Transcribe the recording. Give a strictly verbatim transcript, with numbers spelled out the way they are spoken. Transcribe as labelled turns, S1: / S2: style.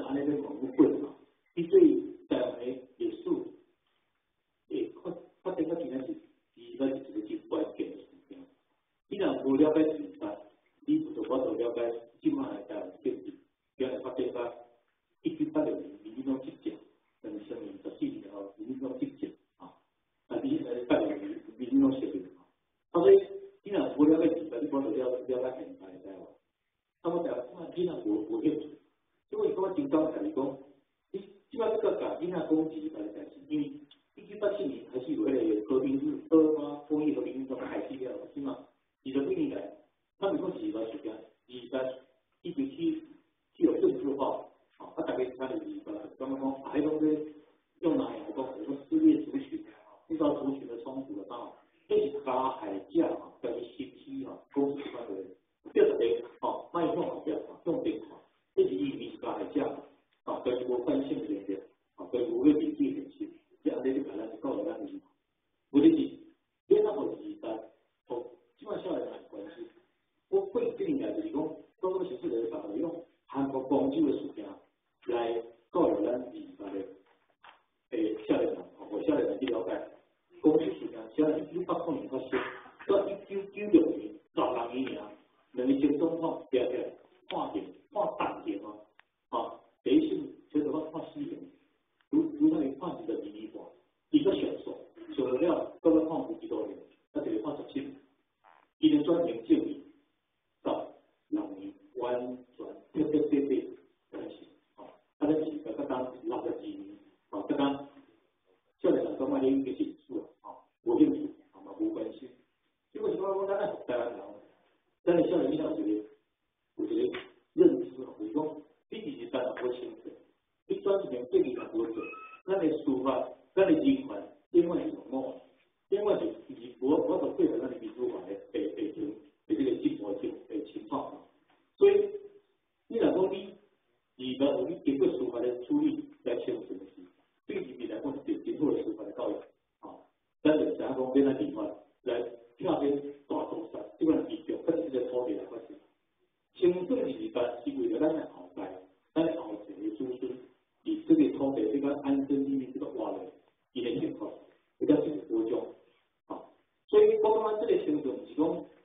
S1: 安尼咧讲不混吼，伊对台湾的历史，诶，发发展到今仔日，伊那是一个真关键的事情。你若无了解时法，你就我就了解即卖的台湾政治，将来发展到一九八六年民进党执政，两千年十四年后民进党执政啊，啊，你呃八六年民进党设立啊，所以你若无了解时法，你我就了了解现在的台湾。啊，我台湾即卖囡仔无无兴趣。因为我真刚才你讲，你即摆这个甲囡仔讲是大概是因为一九八七年还是有迄个和平日二八公益和平运动开始了，是嘛？二十几年来，他们讲是个时间，二十一九七七有政治化，啊，啊，大家看就是个刚刚讲，啊，迄种咧用哪样讲，比如说撕裂族群，制造族群的冲突的话，这是加害者啊，跟伊心机啊，公司范围，第二个哦，卖用后边啊，用电话。这是意味是加害者啊，跟无关性的连接啊，跟无个民主联系，这样你就把咱告诉咱们，问题是，你那么时代，从基本上来讲关系，我会建议就是讲，多多形式来把用韩国广州的事情来告诉咱时代的诶少年人，或少年人去了解，广州事情，像一九八九年发生，到一九九六年十六年啊，两个前总统对不对？看见看淡定啊，啊，第一性就是我看死人，如如那里看一个迷你化，一个享受，受了了，到了看五几多年，他这个看十七年，伊的专营建立到六年完全彻彻底底开始，啊，啊，咱是个当六十二年，啊，个当少年人讲嘛，你应该是数啊，无兴趣，啊嘛无关系，结果是讲咱咱台湾人，咱的少年遇到这个。有一个认知哦，就是讲，你其实咱也无清楚，你专程建立也无做，咱的司法、咱的人权，另外是什么？另外就是我我所配合咱的民主法的北北京的这个进步情的情况。所以，你若讲你二百五你经过司法的处理来清楚的是，对人民来讲是真好的司法的教育啊。咱就想讲变咱地方来跳边大屠杀，基本上地表，跟这个土地来发生。清正时代是为了咱的后代、咱的后世的子孙，以这个土地这个安身立命这个活的，伊的幸福，比较是保障啊。所以我感觉这个程度是讲，